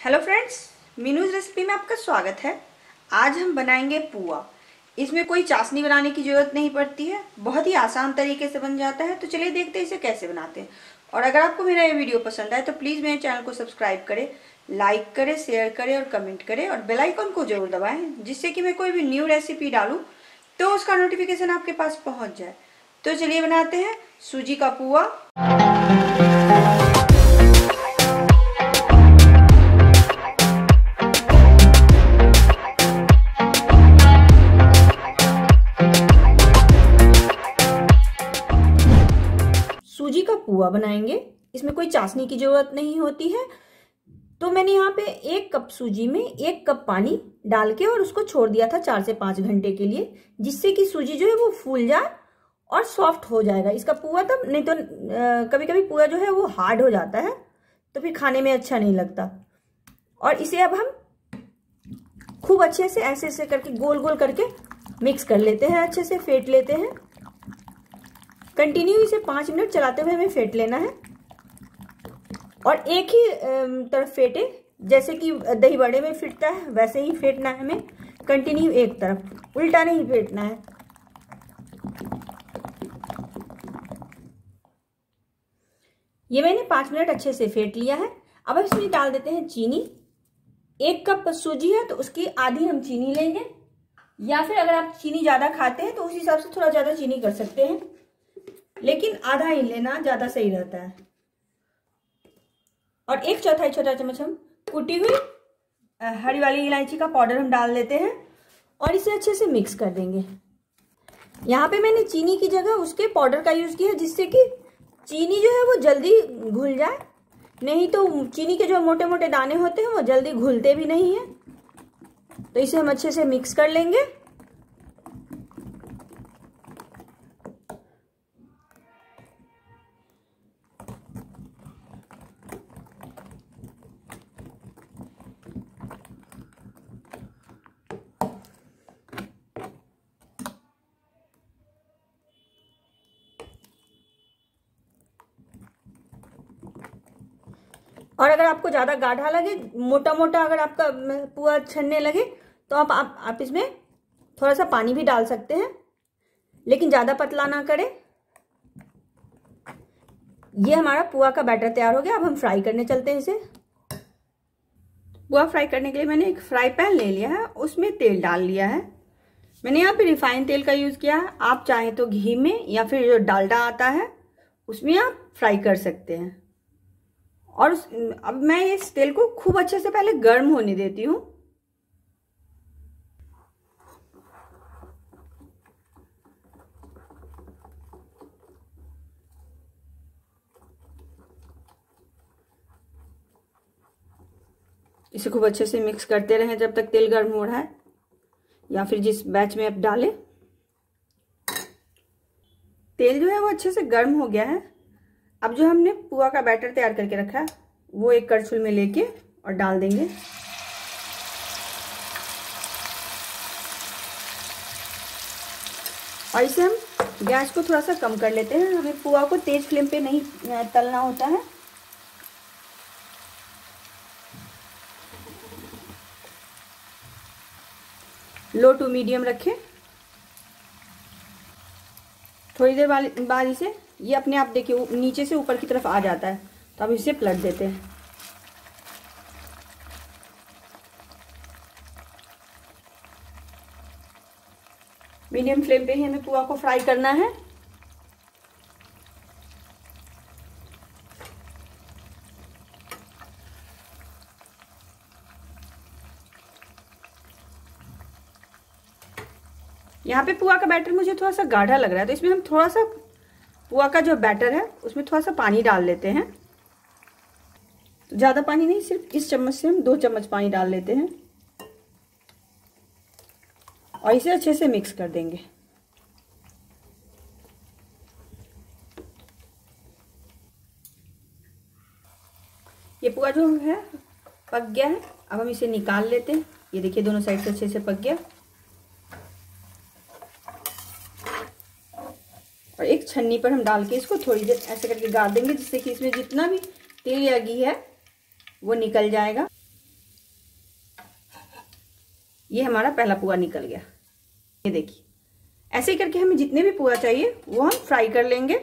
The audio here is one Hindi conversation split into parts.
हेलो फ्रेंड्स, मीनूज रेसिपी में आपका स्वागत है। आज हम बनाएंगे पुआ। इसमें कोई चाशनी बनाने की ज़रूरत नहीं पड़ती है, बहुत ही आसान तरीके से बन जाता है। तो चलिए देखते हैं इसे कैसे बनाते हैं। और अगर आपको मेरा ये वीडियो पसंद आए तो प्लीज़ मेरे चैनल को सब्सक्राइब करें, लाइक करें, शेयर करें और कमेंट करें और बेल आइकन को जरूर दबाएँ, जिससे कि मैं कोई भी न्यू रेसिपी डालूँ तो उसका नोटिफिकेशन आपके पास पहुँच जाए। तो चलिए बनाते हैं सूजी का पुआ। सूजी का पुआ बनाएंगे, इसमें कोई चाशनी की जरूरत नहीं होती है। तो मैंने यहाँ पे 1 कप सूजी में 1 कप पानी डाल के और उसको छोड़ दिया था 4 से 5 घंटे के लिए, जिससे कि सूजी जो है वो फूल जाए और सॉफ्ट हो जाएगा इसका पुआ। तब नहीं तो कभी कभी पुआ जो है वो हार्ड हो जाता है, तो फिर खाने में अच्छा नहीं लगता। और इसे अब हम खूब अच्छे से ऐसे ऐसे करके गोल गोल करके मिक्स कर लेते हैं, अच्छे से फेंट लेते हैं। कंटिन्यू इसे 5 मिनट चलाते हुए हमें फेंट लेना है और एक ही तरफ फेंटे, जैसे कि दही बड़े में फेंटता है वैसे ही फेंटना है हमें। कंटिन्यू एक तरफ, उल्टा नहीं फेंटना है। ये मैंने 5 मिनट अच्छे से फेंट लिया है। अब हम इसमें डाल देते हैं चीनी। 1 कप सूजी है तो उसकी आधी हम चीनी लेंगे, या फिर अगर आप चीनी ज्यादा खाते हैं तो उस हिसाब से थोड़ा ज्यादा चीनी कर सकते हैं, लेकिन आधा ही लेना ज्यादा सही रहता है। और 1/4 छोटा चम्मच हम कुटी हुई हरी वाली इलायची का पाउडर हम डाल देते हैं और इसे अच्छे से मिक्स कर देंगे। यहाँ पे मैंने चीनी की जगह उसके पाउडर का यूज किया, जिससे कि चीनी जो है वो जल्दी घुल जाए। नहीं तो चीनी के जो मोटे मोटे दाने होते हैं वो जल्दी घुलते भी नहीं है। तो इसे हम अच्छे से मिक्स कर लेंगे। और अगर आपको ज्यादा गाढ़ा लगे, मोटा मोटा अगर आपका पुआ छनने लगे, तो आप इसमें थोड़ा सा पानी भी डाल सकते हैं, लेकिन ज्यादा पतला ना करें। ये हमारा पुआ का बैटर तैयार हो गया। अब हम फ्राई करने चलते हैं इसे। पुआ फ्राई करने के लिए मैंने एक फ्राई पैन ले लिया है, उसमें तेल डाल लिया है। मैंने यहाँ पे रिफाइंड तेल का यूज किया है। आप चाहें तो घी में या फिर जो डालडा आता है उसमें आप फ्राई कर सकते हैं। और अब मैं इस तेल को खूब अच्छे से पहले गर्म होने देती हूँ। इसे खूब अच्छे से मिक्स करते रहें जब तक तेल गर्म हो रहा है, या फिर जिस बैच में आप डालें। तेल जो है वो अच्छे से गर्म हो गया है। अब जो हमने पुआ का बैटर तैयार करके रखा है वो एक कड़छुल में लेके और डाल देंगे। और इसे हम गैस को थोड़ा सा कम कर लेते हैं। हमें पुआ को तेज फ्लेम पे नहीं तलना होता है। लो टू मीडियम रखें। थोड़ी देर बाद इसे ये अपने आप देखिए नीचे से ऊपर की तरफ आ जाता है, तो अब इसे पलट देते हैं। मीडियम फ्लेम पे ही हमें पुआ को फ्राई करना है। यहाँ पे पुआ का बैटर मुझे थोड़ा सा गाढ़ा लग रहा है, तो इसमें हम थोड़ा सा पुआ का जो बैटर है उसमें थोड़ा सा पानी डाल लेते हैं। तो ज्यादा पानी नहीं, सिर्फ इस चम्मच से हम 2 चम्मच पानी डाल लेते हैं और इसे अच्छे से मिक्स कर देंगे। ये पुआ जो है पक गया है। अब हम इसे निकाल लेते हैं। ये देखिए दोनों साइड से अच्छे से पक गया। और एक छन्नी पर हम डाल के इसको थोड़ी देर ऐसे करके गाड़ देंगे, जिससे कि इसमें जितना भी तेल या घी है वो निकल जाएगा। ये हमारा पहला पुआ निकल गया। ये देखिए, ऐसे ही करके हमें जितने भी पुआ चाहिए वो हम फ्राई कर लेंगे।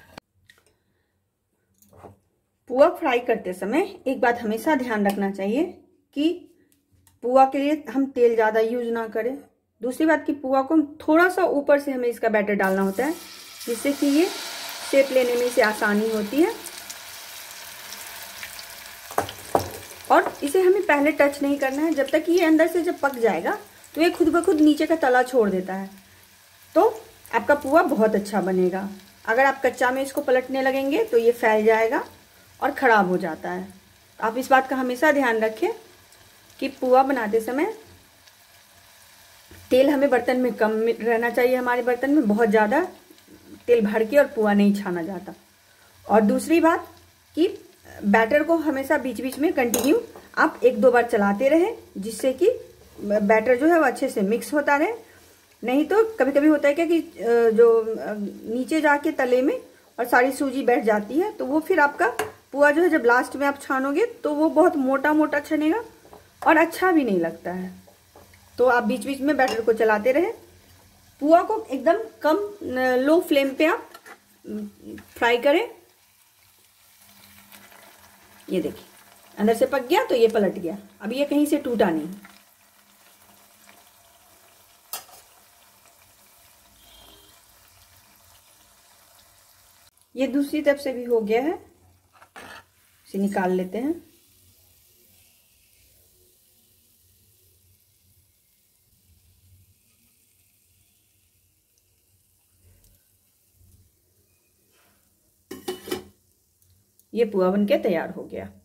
पुआ फ्राई करते समय एक बात हमेशा ध्यान रखना चाहिए कि पुआ के लिए हम तेल ज़्यादा यूज ना करें। दूसरी बात कि पुआ को थोड़ा सा ऊपर से हमें इसका बैटर डालना होता है, जिससे कि ये शेप लेने में इसे आसानी होती है। और इसे हमें पहले टच नहीं करना है, जब तक ये अंदर से जब पक जाएगा तो ये खुद ब खुद नीचे का तला छोड़ देता है, तो आपका पुआ बहुत अच्छा बनेगा। अगर आप कच्चा में इसको पलटने लगेंगे तो ये फैल जाएगा और ख़राब हो जाता है। आप इस बात का हमेशा ध्यान रखें कि पुआ बनाते समय तेल हमें बर्तन में कम रहना चाहिए, हमारे बर्तन में बहुत ज़्यादा तेल भर के और पुआ नहीं छाना जाता। और दूसरी बात कि बैटर को हमेशा बीच बीच में कंटिन्यू आप 1-2 बार चलाते रहें, जिससे कि बैटर जो है वो अच्छे से मिक्स होता रहे। नहीं तो कभी कभी होता है क्या कि जो नीचे जाके तले में और सारी सूजी बैठ जाती है, तो वो फिर आपका पुआ जो है जब लास्ट में आप छानोगे तो वो बहुत मोटा मोटा छनेगा और अच्छा भी नहीं लगता है। तो आप बीच बीच में बैटर को चलाते रहे। पुआ को एकदम कम लो फ्लेम पे आप फ्राई करें। ये देखिए, अंदर से पक गया तो ये पलट गया, अब ये कहीं से टूटा नहीं। ये दूसरी तरफ से भी हो गया है, इसे निकाल लेते हैं। ये पुआ बनके तैयार हो गया।